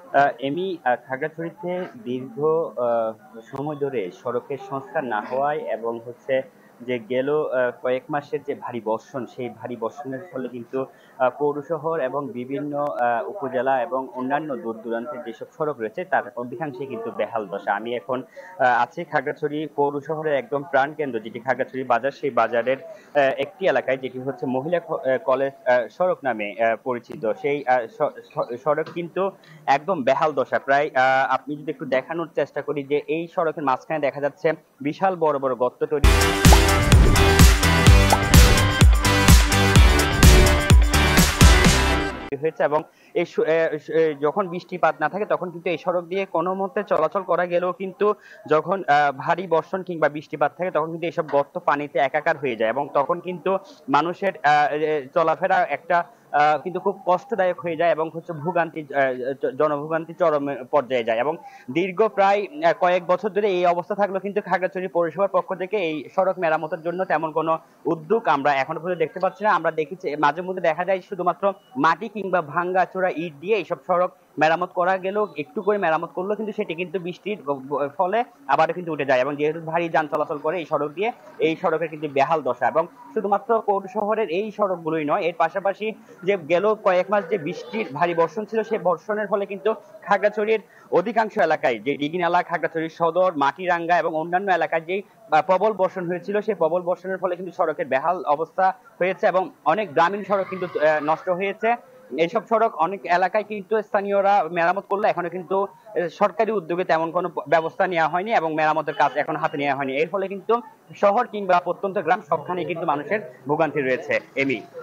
এমনি খাগড়াছড়িতে দীর্ঘ সময় ধরে সড়কের সংস্কার না হওয়ায় এবং হচ্ছে যে গেল কয়েক মাসের যে ভারী বর্ষণ, সেই ভারী বর্ষণের ফলে কিন্তু পৌর শহর এবং বিভিন্ন উপজেলা এবং অন্যান্য দূর দূরান্তের যেসব সড়ক রয়েছে তার অধিকাংশই কিন্তু বেহাল দশা। আমি এখন আছি খাগড়াছড়ি পৌর শহরের একদম প্রাণকেন্দ্র, যেটি খাগড়াছড়ি বাজার, সেই বাজারের একটি এলাকায়, যেটি হচ্ছে মহিলা কলেজ সড়ক নামে পরিচিত। সেই সড়ক কিন্তু একদম বেহাল দশা। প্রায় আপনি যদি একটু দেখানোর চেষ্টা করি, যে এই সড়কের মাঝখানে দেখা যাচ্ছে বিশাল বড় বড় গর্ত তৈরি হয়েছে, এবং এই যখন বৃষ্টিপাত না থাকে তখন কিন্তু এই সড়ক দিয়ে কোনো মতে চলাচল করা গেলেও কিন্তু যখন ভারী বর্ষণ কিংবা বৃষ্টিপাত থাকে তখন কিন্তু এইসব গর্ত পানিতে একাকার হয়ে যায়, এবং তখন কিন্তু মানুষের চলাফেরা একটা কিন্তু খুব কষ্টদায়ক হয়ে যায়, এবং হচ্ছে ভোগান্তি জনভোগান্তি চরম পর্যায়ে যায়। এবং দীর্ঘ প্রায় কয়েক বছর ধরে এই অবস্থা থাকলেও কিন্তু খাগড়াছড়ি পৌরসভার পক্ষ থেকে এই সড়ক মেরামতের জন্য তেমন কোনো উদ্যোগ আমরা এখনো পর্যন্ত দেখতে পাচ্ছি না। আমরা দেখেছি মাঝে মধ্যে দেখা যায় শুধুমাত্র মাটি কিংবা ভাঙ্গা চোরা ইট দিয়ে এইসব সড়ক মেরামত করা গেলেও, একটু করে মেরামত করলেও কিন্তু সেটি কিন্তু বৃষ্টির ফলে আবার কিন্তু উঠে যায়, এবং যেহেতু ভারী যান চলাচল করে এই সড়ক দিয়ে, এই সড়কের কিন্তু বেহাল দশা। এবং শুধুমাত্র পৌর শহরের এই সড়কগুলোই নয়, এর পাশাপাশি যে গেল কয়েক মাস যে বৃষ্টির ভারী বর্ষণ ছিল, সেই বর্ষণের ফলে কিন্তু খাগড়াছড়ির অধিকাংশ এলাকায়, যে দিঘিনালা, খাগড়াছড়ি সদর, মাটিরাঙ্গা এবং অন্যান্য এলাকায় যেই প্রবল বর্ষণ হয়েছিল, সেই প্রবল বর্ষণের ফলে কিন্তু সড়কের বেহাল অবস্থা হয়েছে, এবং অনেক গ্রামীণ সড়ক কিন্তু নষ্ট হয়েছে। এইসব সড়ক অনেক এলাকায় কিন্তু স্থানীয়রা মেরামত করলে এখনো কিন্তু সরকারি উদ্যোগে তেমন কোনো ব্যবস্থা নেওয়া হয়নি, এবং মেরামতের কাজ এখন হাতে নেওয়া হয়নি। এর ফলে কিন্তু শহর কিংবা প্রত্যন্ত গ্রাম সবখানে কিন্তু মানুষের ভোগান্তি রয়েছে। এমি